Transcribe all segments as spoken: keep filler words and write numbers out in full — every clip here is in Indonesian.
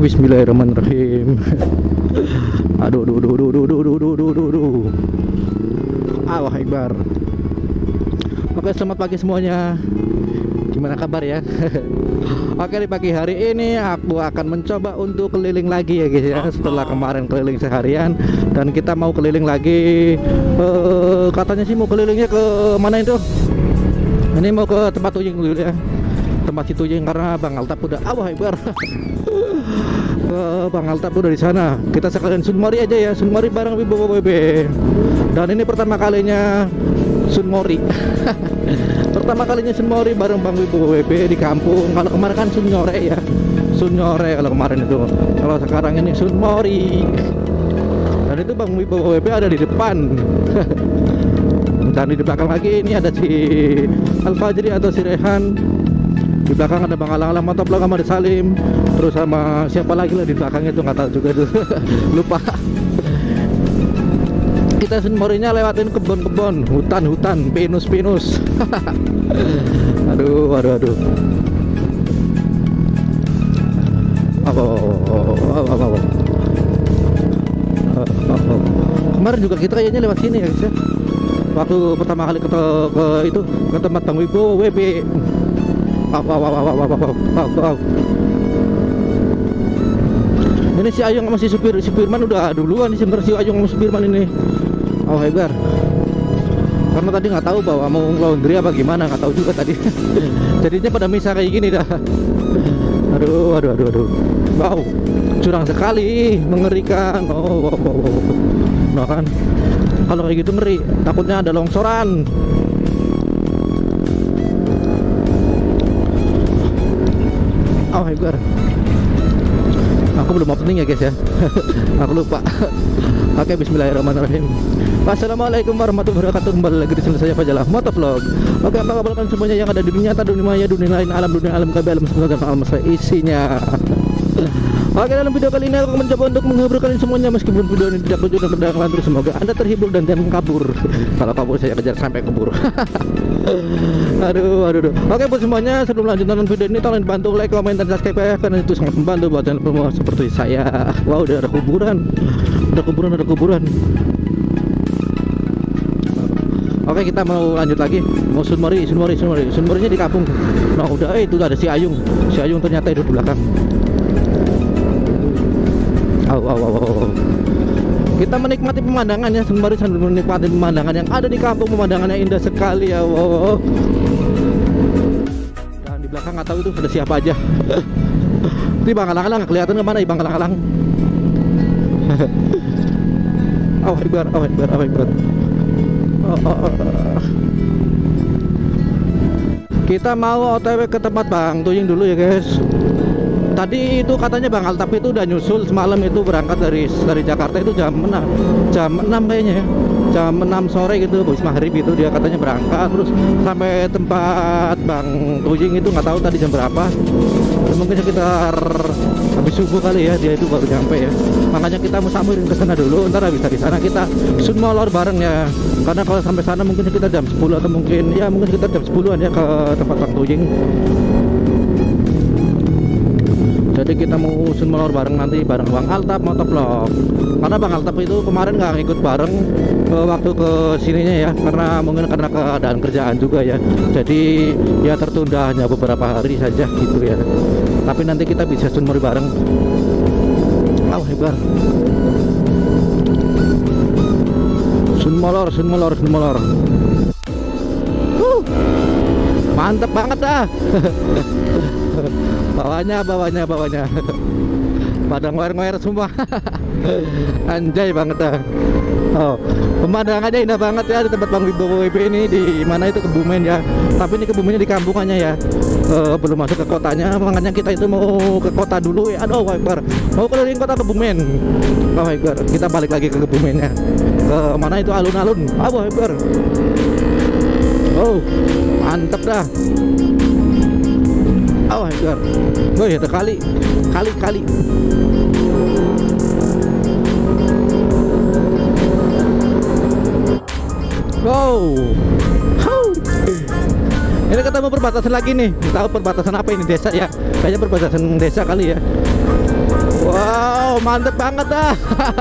bismillahirrahmanirrahim. Aduh, aduh, aduh, aduh, aduh, aduh, aduh, aduh, aduh, aduh. Allah Akbar. Oke, selamat pagi semuanya. Gimana kabar ya? Oke, di pagi hari ini aku akan mencoba untuk keliling lagi ya guys ya. Setelah kemarin keliling seharian, dan kita mau keliling lagi. eh, Katanya sih mau kelilingnya ke mana itu? Ini mau ke tempat Tuying dulu ya. Tempat si Tuying karena Bang Altap udah Allah Akbar. Uh, Bang Altap udah di sana. Kita sekalian Sunmori aja ya, Sunmori bareng Wibowo W B. Dan ini pertama kalinya Sunmori. Pertama kalinya Sunmori bareng Bang Wibowo W B di kampung. Kalau kemarin kan Sunnyore ya, Sunnyore kalau kemarin itu. Kalau sekarang ini Sunmori. Dan itu Bang Wibowo W B ada di depan. Dan di belakang lagi ini ada si Al-Fajri atau si Rehan. Di belakang ada Bang Alang-Alang Motovlog sama Salim. Terus sama siapa lagi lah di belakang itu, nggak tahu juga tuh. Lupa. Kita Sunmorinya lewatin kebun-kebun, hutan-hutan, pinus-pinus. Aduh, aduh, aduh. Apa, apa, apa, apa. Kemarin juga kita kayaknya lewat sini ya guys ya. Waktu pertama kali ke, ke itu ke tempat Bang Wibowo W B. Wow, wow, wow, wow, wow, wow, wow, wow. Ini si Ayung sama si supir, si Firman udah duluan nih sebenarnya si Ayung sama si Firman ini. Oh hebat. Karena tadi nggak tahu bahwa mau laundry apa gimana, nggak tahu juga tadi. Jadinya pada misah kayak gini dah. Aduh, aduh, aduh, aduh. Wow, curang sekali, mengerikan. Oh, wow, wow, wow. Nah kan, kalau kayak gitu ngeri, takutnya ada longsoran. Oh hebat. Aku belum opening ya guys ya. Aku lupa. Oke, bismillahirrahmanirrahim. Wassalamualaikum warahmatullahi wabarakatuh. Kembali lagi di channel saya Fajalah Motovlog. Oke, apa kabar kalian semuanya yang ada di dunia nyata, dunia maya, dunia lain, alam, dunia alam kabeh, alam semesta dan alam semesta isinya. Oke, dalam video kali ini aku mencoba untuk menghibur kalian semuanya meskipun video ini tidak lucu dan tidak ngelantur. Semoga Anda terhibur dan jangan kabur. Kalau kabur saya kejar sampai kebur. Aduh, aduh, aduh. Oke buat semuanya, sebelum lanjut nonton video ini tolong bantu like, komen, dan subscribe ya, karena itu sangat membantu buat channel semua seperti saya. Wow, udah ada kuburan. Ada kuburan, ada kuburan. Oke, kita mau lanjut lagi. Mau Sunmori, Sunmori, Sunmori. Sunmorinya di kampung. Nah, udah eh itu ada si Ayung. Si Ayung ternyata hidup di belakang. Aw, aw, aw, aw. Kita menikmati pemandangannya sembari sambil menikmati pemandangan yang ada di kampung. Pemandangannya indah sekali ya. Wow. Dan di belakang nggak tahu itu ada siapa aja. Ini Bang Alang-Alang kelihatan kemana ya Bang Alang-Alang? Oh hebat, oh hebat, oh hebat. Oh, oh, oh. Kita mau O T W ke tempat Bang Tuying dulu ya guys. Tadi itu katanya Bang Altap itu udah nyusul semalam itu berangkat dari dari Jakarta itu jam enam jam enam kayaknya ya, jam enam sore gitu, habis maghrib itu dia katanya berangkat terus sampai tempat Bang Tuying itu nggak tahu tadi jam berapa. Dan mungkin sekitar habis subuh kali ya dia itu baru nyampe ya. Makanya kita mau samperin ke sana dulu, ntar habis dari sana kita sunmolor bareng ya. Karena kalau sampai sana mungkin sekitar jam sepuluh atau mungkin ya mungkin sekitar jam sepuluhan ya ke tempat Bang Tuying. Jadi kita mau sunmolor bareng nanti bareng Bang Altap Motovlog. Karena Bang Altap itu kemarin nggak ngikut bareng ke waktu ke sininya ya, karena mungkin karena keadaan kerjaan juga ya. Jadi ya tertunda hanya beberapa hari saja gitu ya. Tapi nanti kita bisa sunmori bareng. Oh hebat. Sunmolor, sunmolor, sunmolor. Uh, mantep banget dah. Bawahnya, bawahnya, bawahnya. Pada ngoer-ngoer semua. Anjay banget dah. Oh, pemandangannya indah banget ya di tempat Bang Wibowo W B ini, di mana itu Kebumen ya. Tapi ini Kebumennya di kampungannya ya. Uh, belum masuk ke kotanya, makanya kita itu mau ke kota dulu ya. Aduh, Akbar. Mau keliling kota Kebumen. Oh, Akbar. Kita balik lagi ke Kebumennya. Ke mana itu alun-alun. Oh, Akbar. Oh, mantep dah. Oh my god. Oh ya, kali kali kali. Wow. Ini ketemu perbatasan lagi nih. Tahu perbatasan apa ini, desa ya? Kayaknya perbatasan desa kali ya. Wow, mantep banget dah.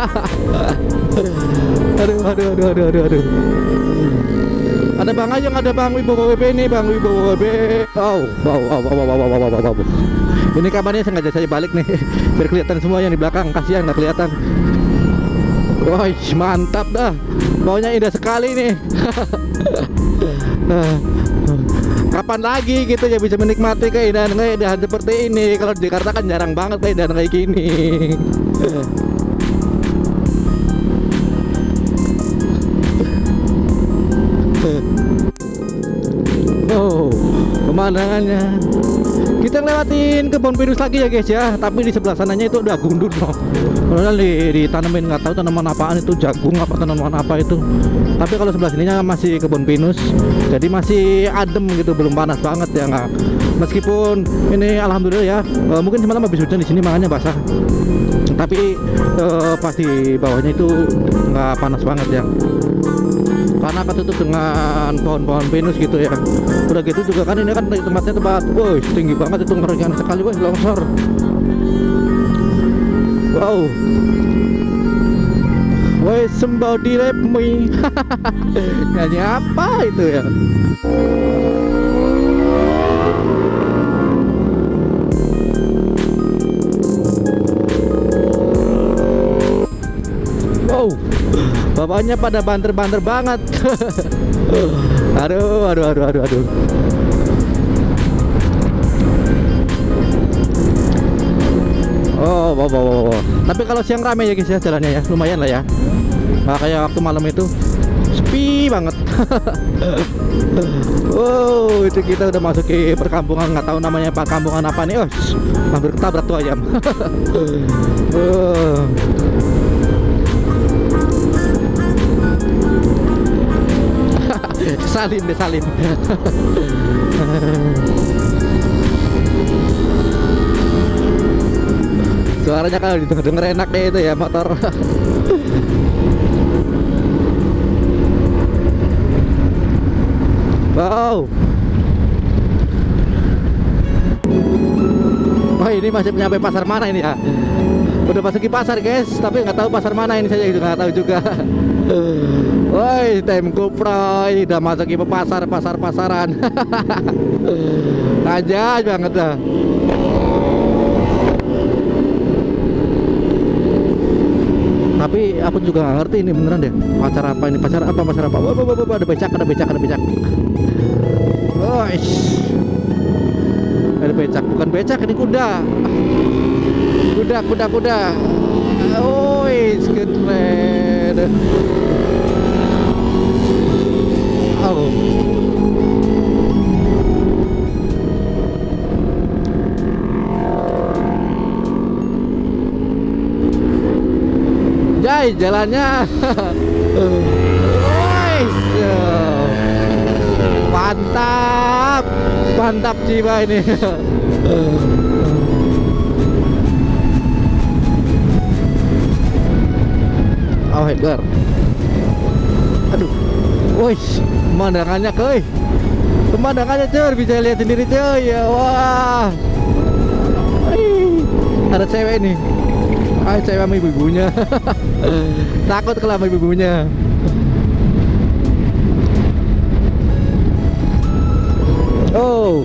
Aduh, aduh, aduh, aduh, aduh, aduh. Ada Bang Ayung, ada Bang Wibowo W B ini, Bang Wibowo W B. Oh, wow, wow, wow, wow, wow, wow, wow, wow. Ini kabarnya sengaja saya balik nih, biar kelihatan semua yang di belakang. Kasihan nggak kelihatan. Wah, mantap dah. Baunya indah sekali nih. Kapan lagi gitu ya bisa menikmati keindahan keindahan seperti ini? Kalau di Jakarta kan jarang banget keindahan kayak gini. Oh, pemandangannya. Kita lewatin kebun pinus lagi ya guys ya. Tapi di sebelah sananya itu udah gundul loh. Padahal di, ditanamin nggak tahu tanaman apaan itu, jagung apa tanaman apa itu. Tapi kalau sebelah sininya masih kebun pinus, jadi masih adem gitu, belum panas banget ya nggak. Meskipun ini alhamdulillah ya, uh, mungkin semalam habis hujan di sini makanya basah. Tapi uh, pas di bawahnya itu nggak panas banget ya. Karena ketutup dengan pohon-pohon pinus gitu ya. Udah gitu juga kan ini kan tempatnya tempat, woi tinggi banget itu, ngerikan sekali woi, longsor. Wow. Woi somebody let me. Nyanyi apa itu ya? Wow, bapaknya pada banter-banter banget. Aduh, aduh, aduh, aduh, aduh. Oh, wow, wow, wow, wow. Tapi kalau siang rame ya guys ya jalannya ya, lumayan lah ya. Nah, kayak waktu malam itu sepi banget. Wow, itu kita udah masuk ke perkampungan, nggak tahu namanya perkampungan apa nih. Oh, hampir ketabrak tuh ayam. Oh. Salim deh, salim. Suaranya kalau didengar enak deh itu ya motor. Wow. Wah, ini masih nyampe pasar mana ini ya? Udah masuki pasar guys, tapi nggak tahu pasar mana ini, saya juga nggak tahu juga. Woi, tim Kupro udah masuki ke pasar pasar pasaran. Aja banget dah. Tapi aku juga nggak ngerti ini beneran deh. Pasar apa ini? Pasar apa? Pasar apa? Wah, wah, wah, wah, ada becak, ada becak, ada becak. Woish. Ada becak, bukan becak, ini kuda. Kuda, kuda, kuda. Woi, keren. Oh. Jai jalannya. Mantap, mantap jiwa ini. Oh hebat. Aduh, woi, pemandangannya cuy, pemandangannya cuy, bisa lihat sendiri cuy ya. Wah, ada cewek nih. Ah, cewek sama ibu-ibunya. Takut kalau sama ibu-ibunya. Oh.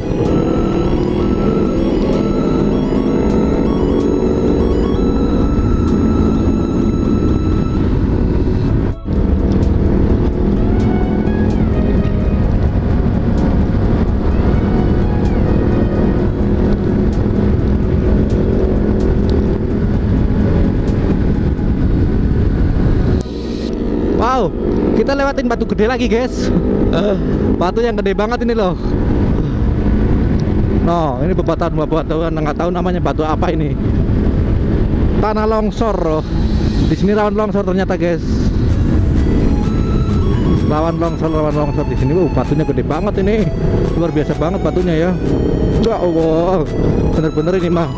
Wow, kita lewatin batu gede lagi guys. Batu yang gede banget ini loh. No, ini bebatuan bebatuan nggak tahu namanya batu apa ini. Tanah longsor loh. Di sini rawan longsor ternyata guys. Rawan longsor, rawan longsor di sini. Wow, batunya gede banget ini. Luar biasa banget batunya ya. Ya Allah, bener-bener ini mah.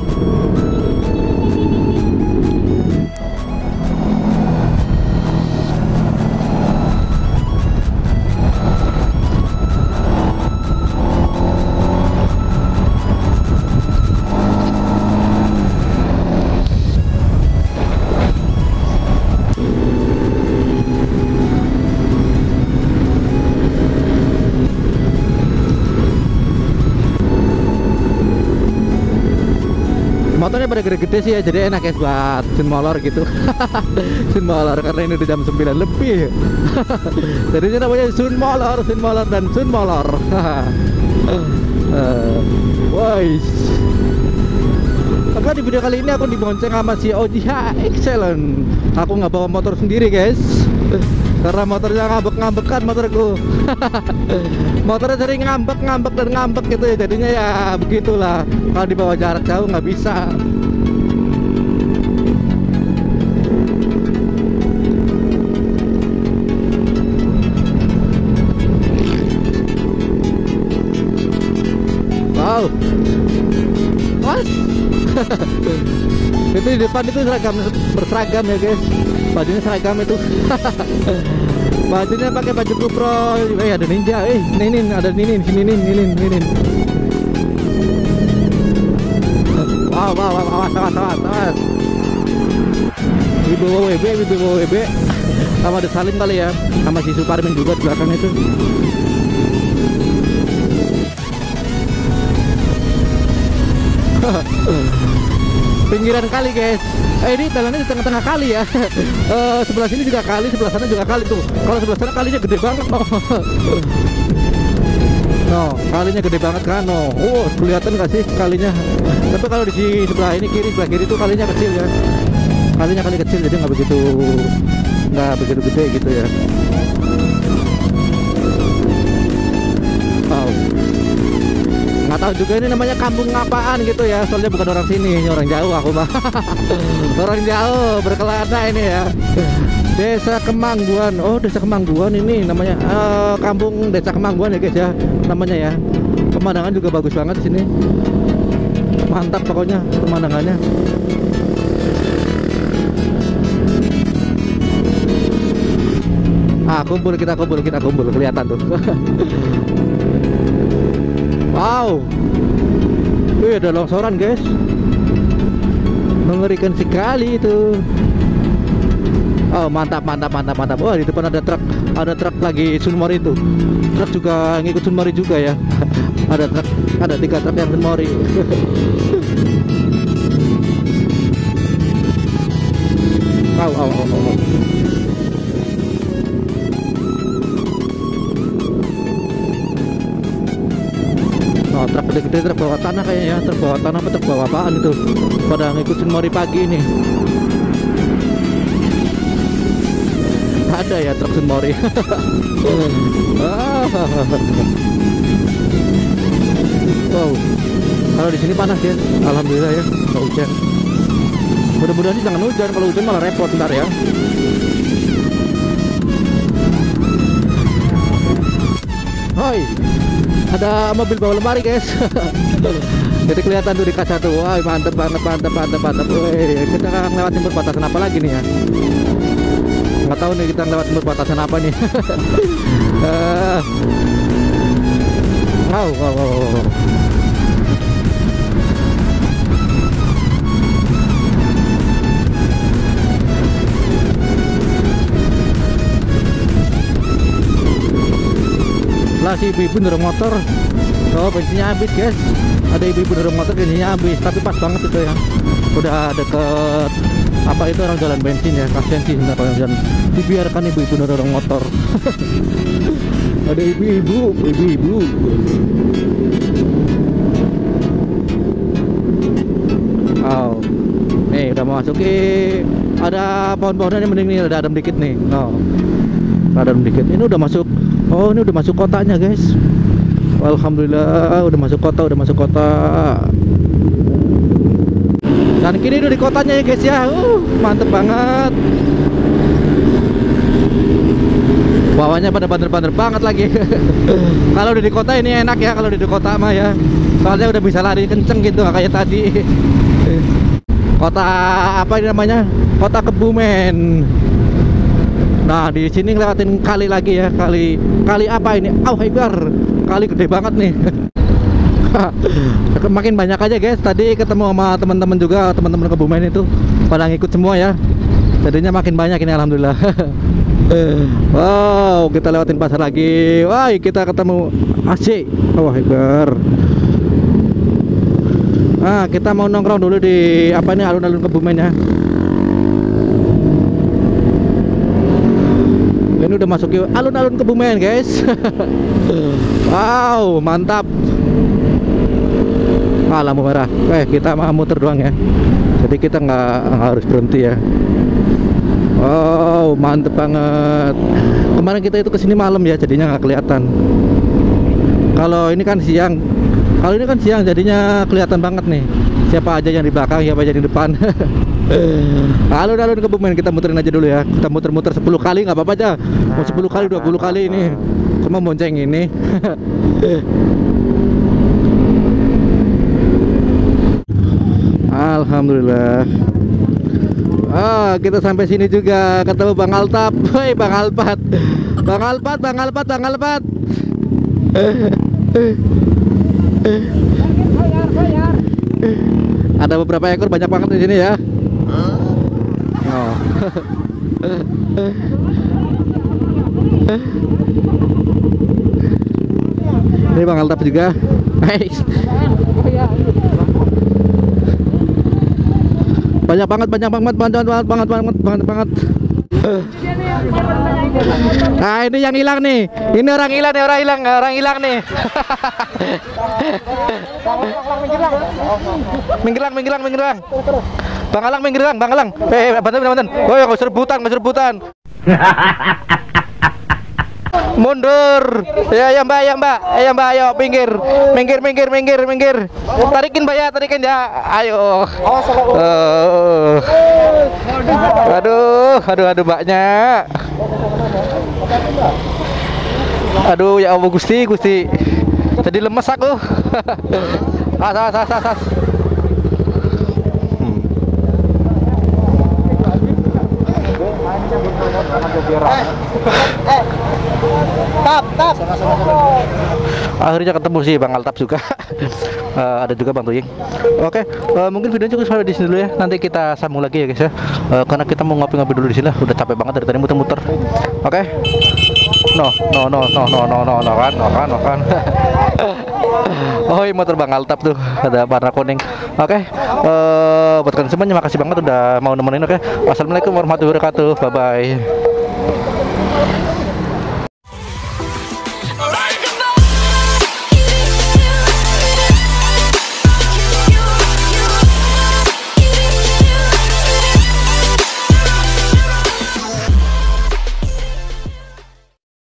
motornya pada gede-gede sih ya, jadi enak ya buat sun molor gitu. Sun molor karena ini udah jam sembilan lebih. Jadi ini namanya sun molor, sun molor dan sun molor. uh, Wais. Maka di video kali ini aku dibonceng sama si Oji Excellent. Aku nggak bawa motor sendiri guys, karena motornya ngambek-ngambekan motorku. Motornya sering ngambek-ngambek dan ngambek gitu ya, jadinya ya begitulah. Kalau dibawa jarak jauh nggak bisa. Wow, was. Itu di depan itu seragam, berseragam ya guys, bajunya seragam itu. Bajunya pakai baju GoPro. Eh ada ninja, eh ninin, ada ninin, sini ninin, ninin, ninin. Wow, wow, wow, awas, awas, awas, awas. Wibowo W B, Wibowo W B. Sama ada Salim kali ya, sama si Suparmin juga di belakang itu. Pinggiran kali guys. Eh ini jalannya di tengah-tengah kali ya. uh, Sebelah sini juga kali, sebelah sana juga kali tuh. Kalau sebelah sana kalinya gede banget no. No, kalinya gede banget kan no. Oh, kelihatan gak sih kalinya? Tapi kalau di sebelah ini kiri, sebelah kiri tuh kalinya kecil ya. Kalinya kali kecil, jadi nggak begitu nggak begitu gede gitu ya. Wow. Nggak tahu juga ini namanya kampung apaan gitu ya, soalnya bukan orang sini, ini orang jauh aku mah. Orang jauh berkelana ini ya. Desa Kemangguan. Oh, Desa Kemangguan ini namanya, uh, kampung Desa Kemangguan ya guys ya namanya ya. Pemandangan juga bagus banget di sini. Mantap pokoknya pemandangannya. Ah, kumpul kita kumpul kita kumpul kelihatan tuh. Wow, wih ada longsoran guys, mengerikan sekali itu. Oh mantap mantap mantap mantap. Wah di depan ada truk, ada truk lagi Sunmori itu. Truk juga ngikut Sunmori juga ya. Ada truk, ada tiga truk yang Sunmori. Wow, wow, wow, wow. Oh, truk gede-gede, truk bawah tanah kayaknya ya, truk bawah tanah apa truk bawah apaan itu, pada ngikut Sunmori pagi ini. Ada ya truk Sunmori. Wow, kalau di sini panas ya, alhamdulillah ya, nggak hujan. Mudah-mudahan sih jangan hujan, kalau hujan malah repot ntar ya. Hoi, ada mobil bawa lemari guys. Jadi kelihatan tuh di kaca tuh. Wah mantep banget, mantep mantep mantep. Wih, kita akan lewatin perbatasan apa lagi nih ya? Nggak tahu nih kita lewatin perbatasan apa nih. uh, wow, wow, wow, wow. Lah si ibu-ibu dorong motor. Oh bensinnya habis guys. Ada ibu-ibu dorong motor, bensinnya habis. Tapi pas banget itu ya, udah deket apa itu orang jalan bensin ya. Kasian sih nggak orang jalan, dibiarkan ibu-ibu dorong motor. Ada ibu-ibu, ibu-ibu. Oh, nih udah mau masuk. Eh, ada pohon-pohonnya mending nih, ada adem dikit nih. No, ada adem dikit. Ini udah masuk. Oh ini udah masuk kotanya guys. Alhamdulillah udah masuk kota, udah masuk kota. Dan kini udah di kotanya ya guys ya. Uh, mantep banget. Bawahnya pada bander-bander banget lagi. Kalau udah di kota ini enak ya, kalau udah di kota mah ya. Soalnya udah bisa lari kenceng gitu, kayak tadi. Kota apa ini namanya? Kota Kebumen. Nah di sini ngelewatin kali lagi ya, kali kali apa ini? Oh hebar, kali gede banget nih. Makin banyak aja guys. Tadi ketemu sama teman-teman juga, teman-teman Kebumen itu pada ngikut semua ya. Jadinya makin banyak ini alhamdulillah. Wow, kita lewatin pasar lagi. Wah, kita ketemu A C. Oh hebar. Nah, kita mau nongkrong dulu di apa ini alun-alun Kebumen ya. Ini udah masuk ke alun-alun Kebumen, guys. Wow, mantap. Ah, lampu merah. Eh, kita mau muter doang ya. Jadi kita nggak harus berhenti ya. Wow, mantep banget. Kemarin kita itu kesini malam ya, jadinya nggak kelihatan. Kalau ini kan siang. Kalau ini kan siang, jadinya kelihatan banget nih. Siapa aja yang di belakang, siapa aja yang di depan. Alun-alun Kebumen kita muterin aja dulu ya. Kita muter-muter sepuluh kali nggak apa-apa aja. Mau sepuluh kali, dua puluh kali ini. Kamu bonceng ini. Alhamdulillah. Ah, kita sampai sini juga, ketemu Bang Altap. Woi, Bang Alpat. Bang Alpat, Bang Alpat, Bang Alpat. Ada beberapa ekor, banyak banget di sini ya. Oh. Ini Bang Altap juga. Nice. Banyak banget, banyak banget, banget, banget, banget, banget, banget, banget. Nah, ini yang hilang nih. Ini orang hilang nih, orang hilang, orang hilang nih. Minggilang, minggilang, minggilang. Bang Alang, minggilang, Bang Alang. Eh, bantu, bantu. Oh, nggak usah rebutan, nggak usah rebutan. Mundur. Ya, ya Mbak, ya Mbak, ya Mbak, ayo pinggir, minggir, minggir, minggir, minggir. Tarikin Mbak ya, tarikin ya. Ayo. Uh. Aduh, aduh, aduh Mbaknya. Aduh, ya Allah Gusti, Gusti. Jadi lemes aku. As, as, as, as, as. Eh, tap, tap. Akhirnya ketemu sih Bang Altap juga. uh, Ada juga Bang Tuying. Oke, uh, mungkin videonya cukup sampai di sini dulu ya. Nanti kita sambung lagi ya guys ya. Uh, karena kita mau ngopi-ngopi dulu di sini. Udah capek banget dari tadi muter-muter. Oke. No, no, no, no, no, no, no, no, kan, no, kan, no, kan. Oh, ini motor Bang Altap tuh, ada warna kuning. Oke, uh, buat kalian semuanya makasih banget udah mau nemenin. Oke, wassalamualaikum warahmatullahi wabarakatuh. Bye bye.